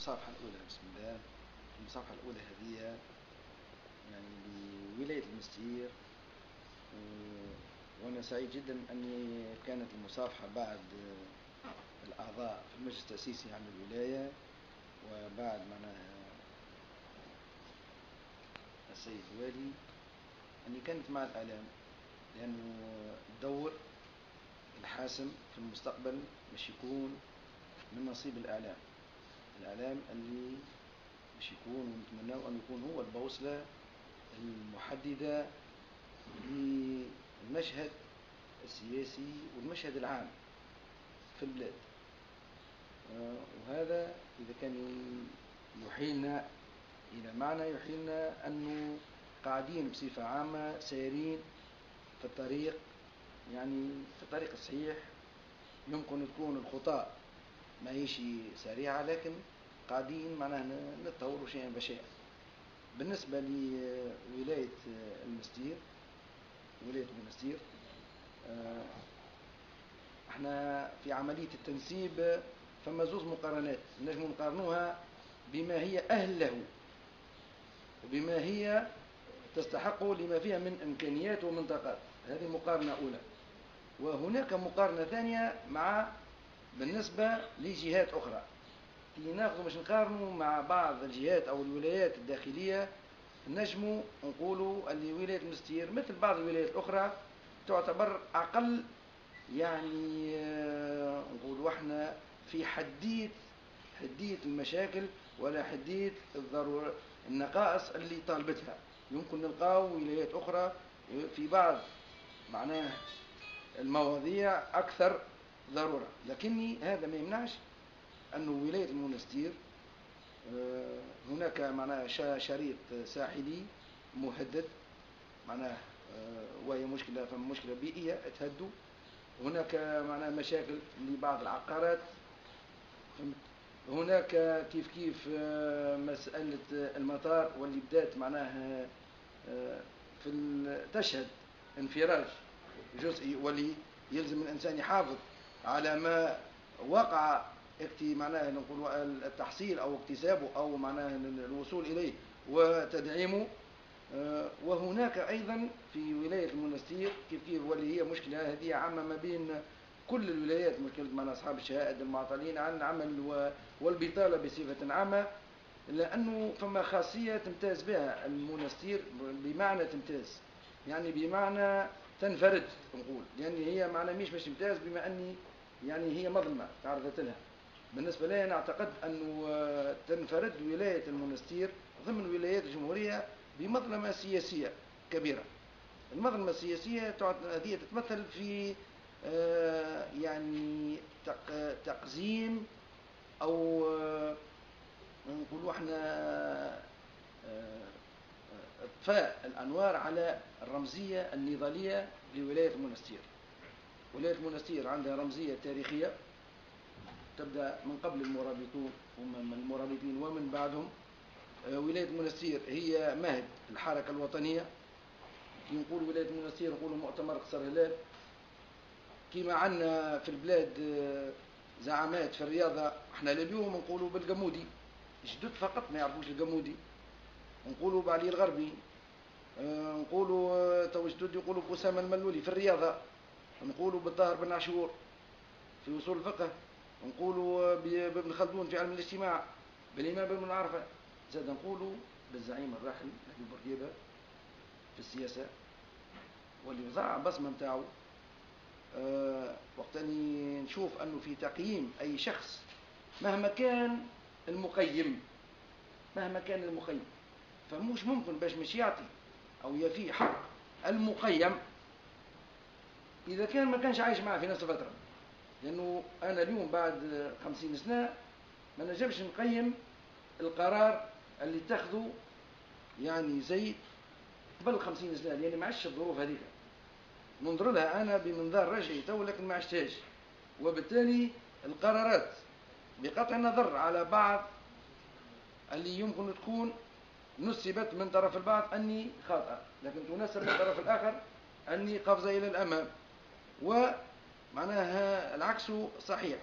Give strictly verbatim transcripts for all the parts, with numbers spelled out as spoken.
المصافحة الأولى بسم الله. المصافحة الأولى هذه يعني بولاية المستير، وأنا سعيد جدا أني كانت المصافحة بعد الأعضاء في المجلس التأسيسي عن الولاية، وبعد معناها السيد الوالي أني كانت مع الإعلام، لأنه الدور الحاسم في المستقبل مش يكون من نصيب الإعلام. الإعلام اللي مش يكون ونتمناه أن يكون هو البوصلة المحددة للمشهد السياسي والمشهد العام في البلاد. وهذا إذا كان يحيلنا إلى معنى يحيلنا أنه قاعدين بصفة عامة سيرين في الطريق، يعني في الطريق الصحيح. يمكن تكون الخطى ما يشي سريعة، لكن قاعدين معناها نتطوروا شيئا فشيئا. بالنسبة لولاية المستير، ولاية المستير احنا في عملية التنسيب فما زوز مقارنات نجم نقارنوها بما هي أهل له وبما هي تستحق لما فيها من إمكانيات ومنطقات. هذه مقارنة أولى. وهناك مقارنة ثانية مع بالنسبة لجهات أخرى. كي ناخذ مش نقارنوا مع بعض الجهات أو الولايات الداخلية، نجموا نقولوا اللي ولاية المستير مثل بعض الولايات الأخرى تعتبر أقل، يعني نقولوا احنا في حديث حديث المشاكل ولا حديث الضرورة النقائص اللي طالبتها. يمكن نلقاو ولايات أخرى في بعض معناه المواضيع أكثر ضرورة، لكني هذا ما يمنعش أنه ولاية المنستير هناك معناه شريط ساحلي مهدد معناه، وهي مشكلة فمشكلة بيئية تهدو. هناك معناه مشاكل لبعض العقارات. هناك كيف كيف مسألة المطار واللي بدات معناه في تشهد انفراج جزئي، واللي يلزم الإنسان يحافظ على ما وقع اكتي معناه نقول التحصيل أو اكتسابه أو معناه الوصول إليه وتدعيمه. وهناك أيضا في ولاية المنستير كيف كيف واللي هي مشكلة هذه عامة ما بين كل الولايات، مشكلة مع أصحاب الشهائد المعطلين عن العمل والبطالة بصفة عامة، لأنه فما خاصية تمتاز بها المنستير بمعنى تمتاز، يعني بمعنى تنفرد نقول، لأن هي معنى مش مش تمتاز بما أني يعني هي مظلمة تعرضت لها. بالنسبة لي أنا أعتقد أنه تنفرد ولاية المنستير ضمن ولايات الجمهورية بمظلمة سياسية كبيرة. المظلمة السياسية هذه تتمثل في يعني تقزيم أو نقولوا احنا اطفاء الأنوار على الرمزية النضالية لولاية المنستير. ولاية المنستير عندها رمزية تاريخية تبدأ من قبل المرابطون ومن المرابطين ومن بعدهم. ولاية المنستير هي مهد الحركة الوطنية. كي نقول ولاية المنستير نقول مؤتمر قصر هلال. كما عندنا في البلاد زعامات في الرياضة، احنا لليوم نقولوا بالقمودي، جدد فقط ما يعرفوش القمودي. نقولوا بعلي الغربي، نقولوا تو جدد يقولوا بأسامة الملولي في الرياضة، نقولوا بالطاهر بن عاشور في أصول الفقه، نقولوا بابن خلدون في علم الاجتماع، بالإمام بن عرفة، زاد نقولوا بالزعيم الراحل نبي بورقيبة في السياسة، واللي وضع بصمة متاعه. أه وقت أني نشوف أنه في تقييم أي شخص مهما كان المقيم مهما كان المقيم فمش ممكن باش مش يعطي أو يفي حق المقيم إذا كان ما كانش عايش معه في نفس الفترة. لأنه أنا اليوم بعد خمسين سنة ما نجمش نقيم القرار اللي اتخذه يعني زي قبل خمسين سنة، لأني ما عشت الظروف هذيك، ننظر لها أنا بمنظار رجعي تو لكن ما عشتهاش. وبالتالي القرارات بقطع النظر على بعض اللي يمكن تكون نسبت من طرف البعض أني خاطئة، لكن تنسب من الطرف الآخر أني قفزة إلى الأمام، ومعناها العكس صحيح.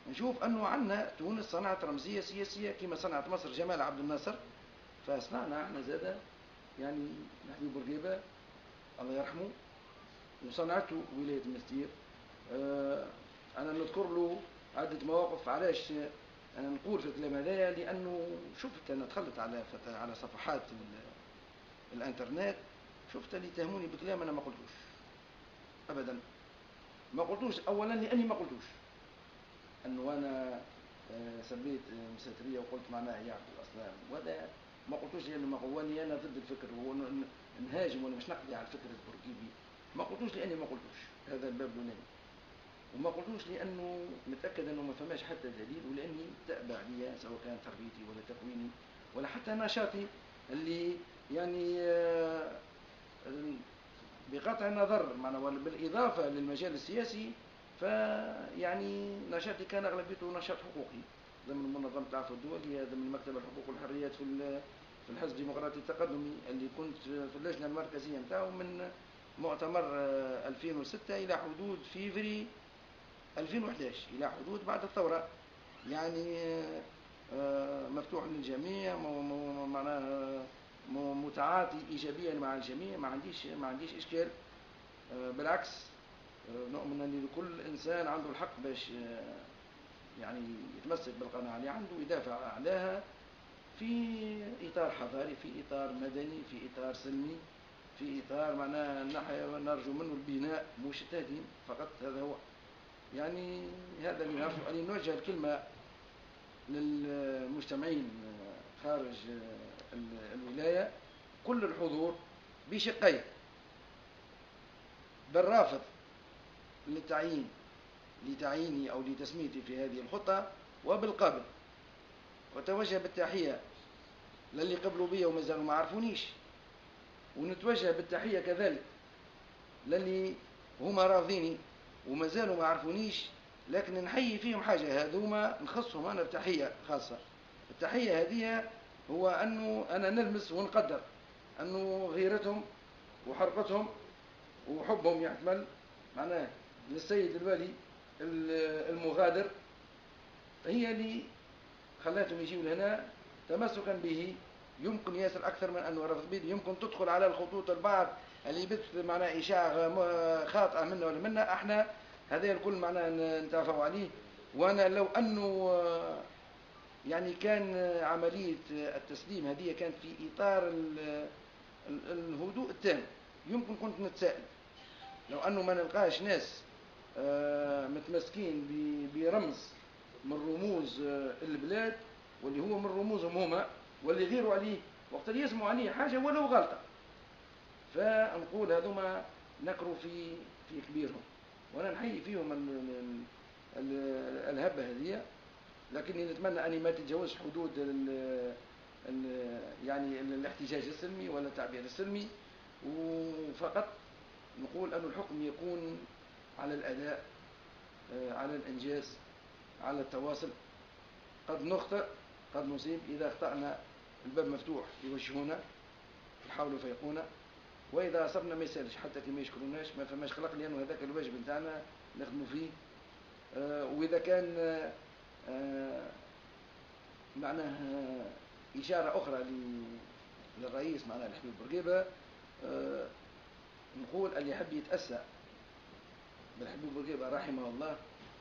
نشوف أنه عندنا تونس صنعت رمزية سياسية كما صنعت مصر جمال عبد الناصر، فصنعنا احنا زادة يعني محبوب بورقيبة الله يرحمه، وصنعته ولاية المستير. آه أنا نذكر له عدة مواقف. علاش أنا نقول في الكلام هذايا؟ لأنه شفت أنا دخلت على على صفحات الانترنت، شفت اللي يتهموني بكلام أنا ما قلتوش أبدا، ما قلتوش. أولا لأني ما قلتوش، أنه أنا سميت مساترية وقلت معناها يعبد الأصنام، وهذا ما قلتوش لأنه ما قواني أنا ضد الفكر ونهاجم ولا مش نقضي على الفكر البورقيبي. ما قلتوش لأني ما قلتوش، هذا الباب الأولاني. وما قلتوش لأنه متأكد أنه ما فماش حتى دليل، ولأني تابع لي سواء كان تربيتي ولا تكويني ولا حتى نشاطي اللي يعني بقطع النظر معنا بالإضافة للمجال السياسي، فيعني نشاطي كان أغلبيته نشاط حقوقي ضمن منظمة العفو الدولي، ضمن مكتب الحقوق والحريات في في الحزب الديمقراطي التقدمي اللي كنت في اللجنة المركزية نتاعو من مؤتمر ألفين وستة إلى حدود فيفري ألفين وإحدى عشر، إلى حدود بعد الثورة. يعني مفتوح للجميع، معناها متعاطي إيجابيا مع الجميع، ما عنديش ما عنديش إشكال. بالعكس نؤمن أن كل إنسان عنده الحق باش يعني يتمسك بالقناعة اللي عنده ويدافع عليها في إطار حضاري، في إطار مدني، في إطار سلمي، في إطار معناها نرجو منه البناء مش التهديم فقط. هذا هو يعني هذا اللي نرجو أن نوجه الكلمة للمجتمعين خارج الولاية، كل الحضور بشقين: بالرافض للتعيين لتعييني أو لتسميتي في هذه الخطة، وبالقابل. وتوجه بالتحية للي قبلوا بي وما زالوا ما عرفونيش، ونتوجه بالتحية كذلك للي هما راضيني وما زالوا ما عرفونيش، لكن نحيي فيهم حاجة هذوما نخصهم أنا بتحية خاصة. التحية هذه هو أنه أنا نلمس ونقدر أنه غيرتهم وحرقتهم وحبهم يحتمل معناه للسيد الوالي المغادر هي اللي خلاتهم يجيوا لهنا تمسكا به. يمكن ياسر أكثر من أنه رفض به، يمكن تدخل على الخطوط البعض اللي بث معناه إشاعة خاطئة منا ولا منا، احنا هذا الكل معناه نتعافوا عليه. وأنا لو أنه يعني كان عملية التسليم هذه كانت في إطار الهدوء التام، يمكن كنت نتساءل لو أنه ما نلقاش ناس متمسكين برمز من رموز البلاد واللي هو من رموزهم هما، واللي غيروا عليه وقت اللي يسمعوا عليه حاجة ولو غلطة، فنقول هذوما نكروا في في كبيرهم. وأنا نحيي فيهم الهبة هذه، لكني نتمنى أني ما تتجاوز حدود ال ال يعني الاحتجاج السلمي ولا التعبير السلمي، وفقط نقول أن الحكم يكون على الأداء، على الإنجاز، على التواصل. قد نخطئ قد نصيب، إذا اخطأنا الباب مفتوح يوجهونا يحاولوا يفيقونا، وإذا أصبنا ما يسالش حتى كي ما يشكروناش ما فماش خلق، لأنه هذاك الواجب نتاعنا نخدموا فيه. آه وإذا كان آه معناه إشارة أخرى للرئيس معناه الحبيب بورقيبة، آه نقول اللي يحب يتأسى بالحبيب بورقيبة رحمه الله،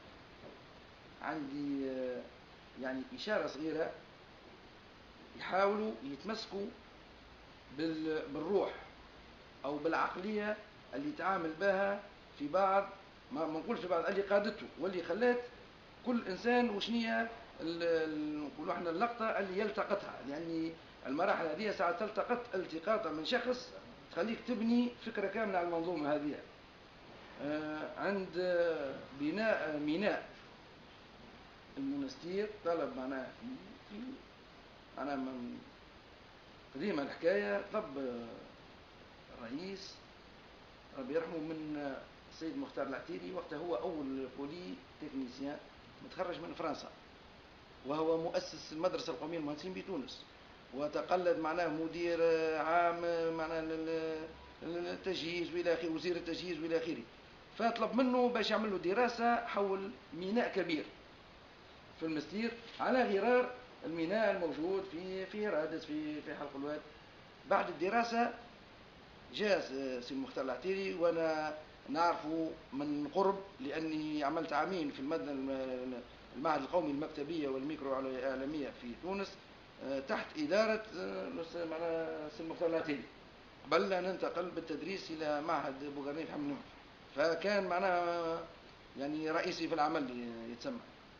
عندي آه يعني إشارة صغيرة: يحاولوا يتمسكوا بالروح أو بالعقلية اللي تعامل بها في بعض، ما نقول في بعض، اللي قادته واللي خلات كل إنسان وشنية نقولوا احنا اللقطة اللي يلتقطها. يعني المراحل هذه ساعة تلتقط التقاطة من شخص تخليك تبني فكرة كاملة على المنظومة هذه. آه عند بناء ميناء المنستير طلب معناه في أنا من قديمة الحكاية، طلب الرئيس ربي يرحمه من السيد مختار العتيري، وقته هو أول بولي تكنيسيان متخرج من فرنسا، وهو مؤسس المدرسة القومية للمهندسين بتونس، وتقلد معناه مدير عام معناه التجهيز والى اخره، وزير التجهيز والى اخره. فطلب منه باش يعمل له دراسة حول ميناء كبير في المستير على غرار الميناء الموجود في في رادس في في حلق الواد. بعد الدراسة جاء سي المختار العتيري، وانا نعرفه من قرب لاني عملت عامين في المدن المعهد القومي للمكتبيه والميكرو الاعلاميه في تونس تحت اداره سي المختار العتيري، قبل ان ننتقل بالتدريس الى معهد بوغرني في حمد، فكان معناها يعني رئيسي في العمل يتسمى.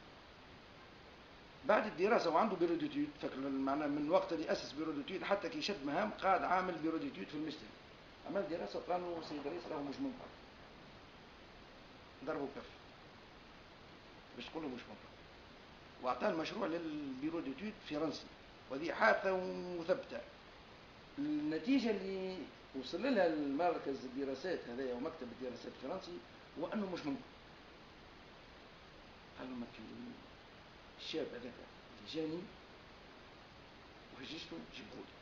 بعد الدراسه وعنده بيرو ديتود، فاكر معناها من وقت اللي اسس بيرو ديتود حتى كي شد مهام قاعد عامل بيرو ديتود في المستر. عمل دراسه قالوا سيد الرئيس راهو مش ممكن، ضربوا كف باش تقول له مش ممكن، واعطاه المشروع للبيرو ديتود فرنسي، وهذه حادثه مثبته. النتيجه اللي وصل لها المركز الدراسات هذايا ومكتب الدراسات الفرنسي هو انه مش ممكن. قال له ما الشاب هذاك اللي جاني وهججته جيبهولي.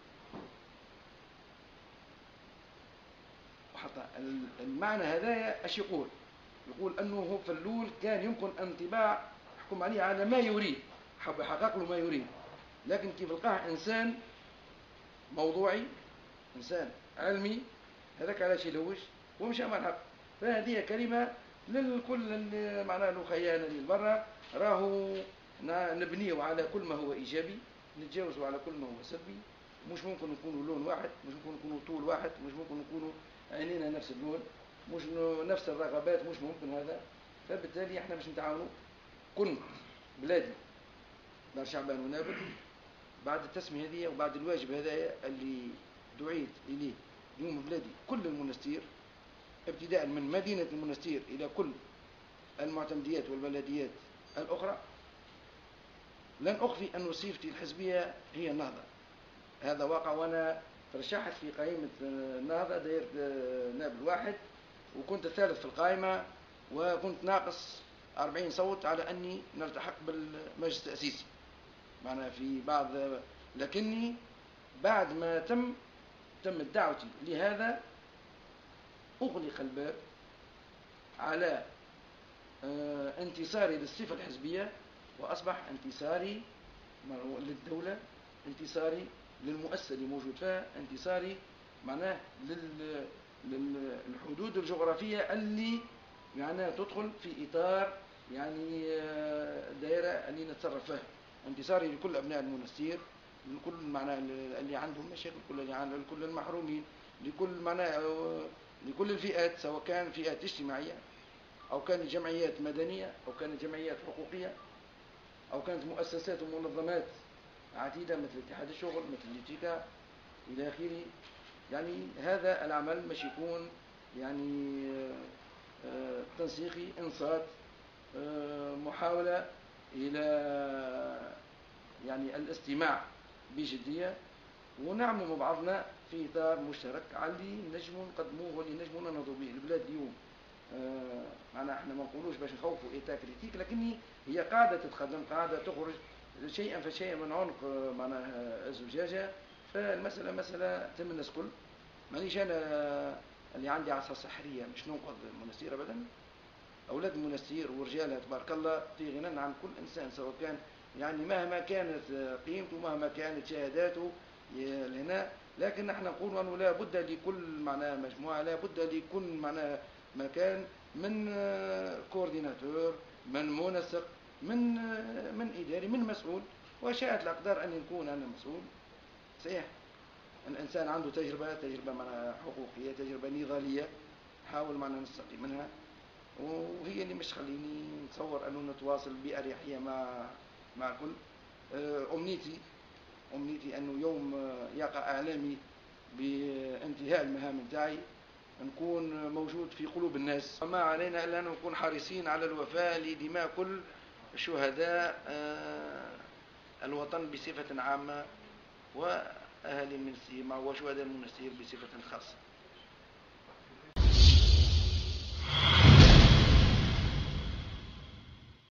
وحتى المعنى هذايا اش يقول؟ يقول انه هو في الاول كان يمكن انطباع يحكم عليه على ما يريد، حب يحقق له ما يريد، لكن كيف لقاه انسان موضوعي، انسان علمي، هذاك علاش يلوج ومشى مع الحق. فهذه كلمه للكل اللي معناها له خيال اللي برا، راهو نبنيه على كل ما هو ايجابي، نتجاوزوا على كل ما هو سلبي. مش ممكن نكونوا لون واحد، مش ممكن نكونوا طول واحد، مش ممكن نكونوا عينينا نفس اللون، مش نفس الرغبات، مش ممكن هذا. فبالتالي احنا باش نتعاونوا. كنت بلادي دار شعبان ونابل بعد التسمية هذه وبعد الواجب هذا اللي دعيت إليه اليوم بلادي كل المنستير، ابتداء من مدينة المنستير إلى كل المعتمديات والبلديات الأخرى. لن أخفي أن وظيفتي الحزبية هي النهضة، هذا واقع. وأنا ترشحت في قائمة النهضة دايرة نابل واحد، وكنت الثالث في القائمة، وكنت ناقص أربعين صوت على أني نلتحق بالمجلس التأسيسي معنا في بعض. لكني بعد ما تم تمت دعوتي لهذا أغلق الباب على انتصاري للصفة الحزبية، وأصبح انتصاري للدولة، انتصاري للمؤسسة اللي موجود فيها، انتصاري معناه للحدود الجغرافية اللي معناه تدخل في إطار يعني دائرة اللي نتصرف فيها. انتصاري لكل أبناء المنستير، لكل معناه اللي عندهم مشاكل، كل اللي عندهم، لكل المحرومين، لكل معناه لكل الفئات، سواء كان فئات اجتماعية أو كانت جمعيات مدنية أو كانت جمعيات حقوقية أو كانت مؤسسات ومنظمات عديدة مثل اتحاد الشغل، مثل الاتيكا إلى آخره. يعني هذا العمل مش يكون يعني تنسيقي، انصات، محاولة إلى يعني الاستماع بجدية، ونعمل مع بعضنا في إطار مشترك على اللي نجموا نقدموه واللي نجموا ننهضوا به البلاد اليوم. آه معنا احنا ما نقولوش باش نخوفوا إيتا كريتيك، لكن هي قاعدة تتقدم، قاعدة تخرج شيئا فشيئا من عنق معناها الزجاجة. فالمسألة مسألة تم الناس كل. مانيش أنا اللي عندي عصا سحرية مش ننقذ المنستير أبدا. أولاد المنستير ورجالها تبارك الله في غنى عن كل إنسان، سواء كان يعني مهما كانت قيمته مهما كانت شهاداته هنا. لكن نحن نقول أنه لا بد لكل معنى مجموعة، لا بد لكل معنى مكان من كورديناتور، من منسق، من من إداري، من مسؤول. وشاءت الأقدار أن يكون أنا مسؤول. صحيح الإنسان عنده تجربة تجربة معنى حقوقية، تجربة نضالية، حاول معنا نستقي منها، وهي اللي مش خليني نتصور أنه نتواصل بأريحية مع مع الكل. أمنيتي أمنيتي أنه يوم يقع إعلامي بانتهاء المهام نتاعي نكون موجود في قلوب الناس. وما علينا إلا أن نكون حريصين على الوفاء لدماء كل شهداء الوطن بصفة عامة، وأهالي المنستير وشهداء المنستير بصفة خاصة.